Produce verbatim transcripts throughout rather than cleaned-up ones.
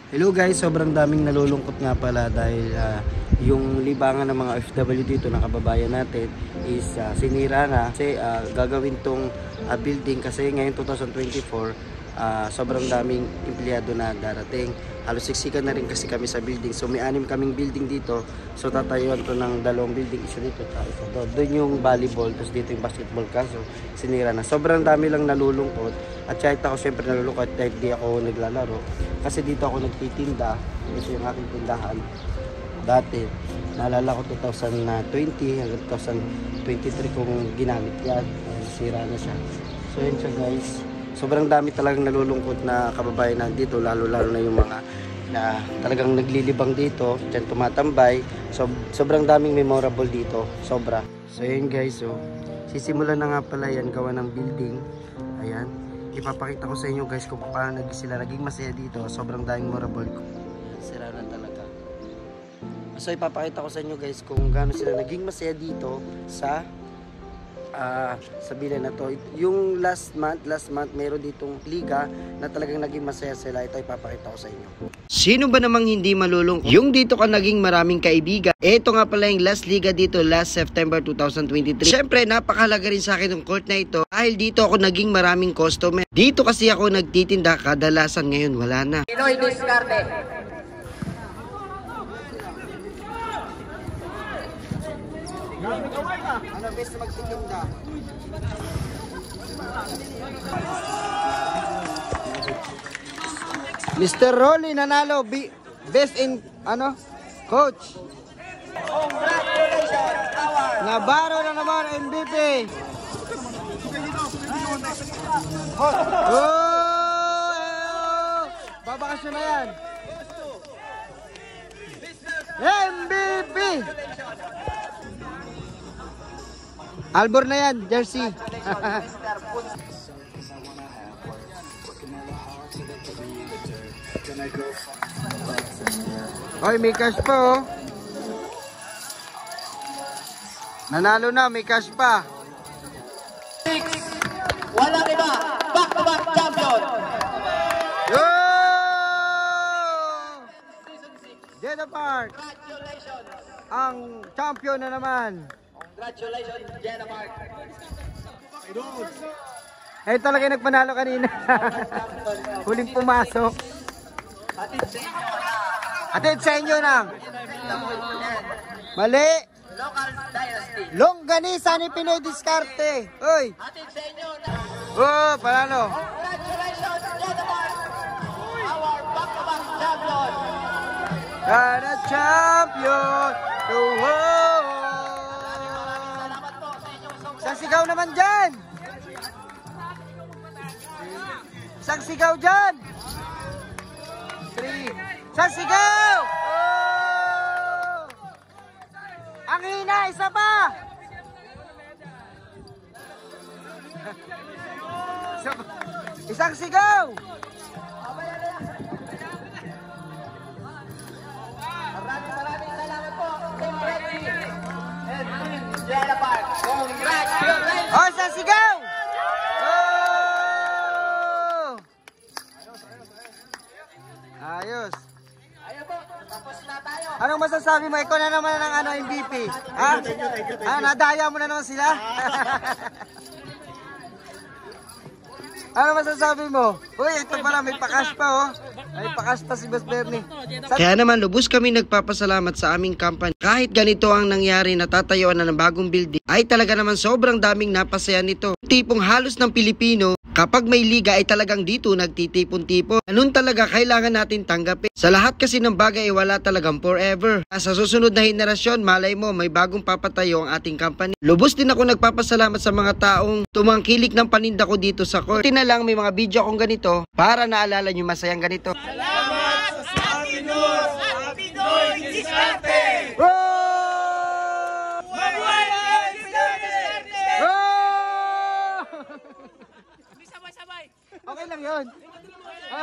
Hello guys, sobrang daming nalulungkot nga pala dahil uh, yung libangan ng mga F W dito na kababayan natin is uh, sinira na kasi uh, gagawin tong uh, building kasi ngayon twenty twenty-four uh, sobrang daming empleyado na darating. Halos siksikan na rin kasi kami sa building. So may anim kaming building dito. So tatayuan to ng dalawang building, isa dito at isa doon. Doon yung volleyball, tapos dito yung basketball, kaso sinira na. Sobrang dami lang nalulungkot. At kahit ako syempre nalulungkot dahil di ako naglalaro. Kasi dito ako nagtitinda. Ito yung aking tindahan. Dati, naalala ko twenty twenty hanggang twenty twenty-three kung ginamit yan. Sira na siya. So yun siya guys. Sobrang dami talagang nalulungkot na kababayan nandito, lalo-lalo na yung mga na talagang naglilibang dito, dyan tumatambay. So, sobrang daming memorable dito, sobra. So yun guys, so, sisimulan na nga pala yan gawa ng building. Ayan, ipapakita ko sa inyo guys kung paano sila naging masaya dito. Sobrang daming memorable. Sira na talaga. So ipapakita ko sa inyo guys kung gaano sila naging masaya dito sa Uh, sabihin na to. Yung last month, last month meron ditong liga na talagang naging masaya sila. Ito ipapakita ko sa inyo. Sino ba namang hindi malulungkot? Yung dito ka naging maraming kaibigan. Ito nga pala yung last liga dito last September two thousand twenty-three. Siyempre napakahalaga rin sa akin yung court na ito dahil dito ako naging maraming customer. Dito kasi ako nagtitinda, kadalasan ngayon wala na. Pinoy Diskarte. Ano best na magtitinda? Mister Rolly nanalo best in ano? Coach. Congratulations, Award. Navarro na naman M V P. Oh! Babakasyon na yan. M V P. Albor na yan, jersey. Oy, may cash pa oh. Nanalo na, may cash pa. Walang iba, back-to-back champion. Yo! Jeddah Park. Congratulations. Ang champion na naman. Congratulations, Jeddah Park. Eh talaga yung nagpanalo kanina. Huling pumasok. Atid sa inyo na. Mali. Local Dynasty. Longganisa ni Pinoy Diskarte. Uy. Hatid sa inyo na. Oh, panalo. Congratulations, Jeddah Park. Our back-to-back champion. Kada champion. Oh, Salamat po sa inyong support. isang sigaw naman dyan. Isang sigaw dyan. Three. Isang sigaw. Oh! Ang hina, isa pa. Isa pa. Isang sigaw. Maraming maraming salamat po. Team Reddy and Team Jeddah Park. Congratulations. Oh, isang sigaw. Oh! Ayos. Ayun po, tapos na tayo. Anong masasabi mo? Ikaw na naman ng ano, M V P. Ha? Ah, nadaya mo na naman sila? Ano masasabi mo? Uy, ito pala, may pakas pa oh. May pakas pa si Boss Bernie. Sa Kaya naman lubos kami nagpapasalamat sa aming company. Kahit ganito ang nangyari, natatayuan na ng bagong building, ay talaga naman sobrang daming napasaya nito. Tipong halos ng Pilipino, kapag may liga ay talagang dito nagtitipon-tipon. Ganun talaga kailangan natin tanggapin. Sa lahat kasi ng bagay ay wala talagang forever. Sa susunod na henerasyon, malay mo may bagong papatayo ang ating company. Lubos din ako nagpapasalamat sa mga taong tumangkilik ng paninda ko dito sa court. Buti na lang may mga video akong ganito para naalala nyo masayang ganito. Salamat sa Pinoy at Pinoy Diskarte. Oh! Mabuhay ang Diskarte! Oh! Sabay-sabay. Okay lang yun. Ha?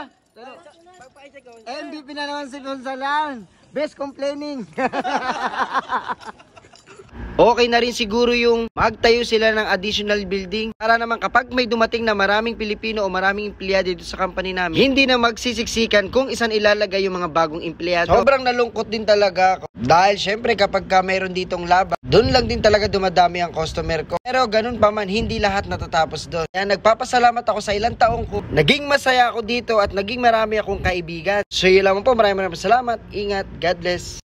M V P na naman si Gonzalan. Best complaining. Okay na rin siguro yung magtayo sila ng additional building para naman kapag may dumating na maraming Pilipino o maraming empleyado dito sa company namin, hindi na magsisiksikan kung isan ilalagay yung mga bagong empleyado. Sobrang nalungkot din talaga ako. Dahil syempre kapag ka mayroon ditong laban, doon lang din talaga dumadami ang customer ko. Pero ganun pa man, hindi lahat natatapos doon. Kaya nagpapasalamat ako sa ilang taong ko. Naging masaya ako dito at naging marami akong kaibigan. So yun lamang po, maraming maraming salamat. Ingat, God bless.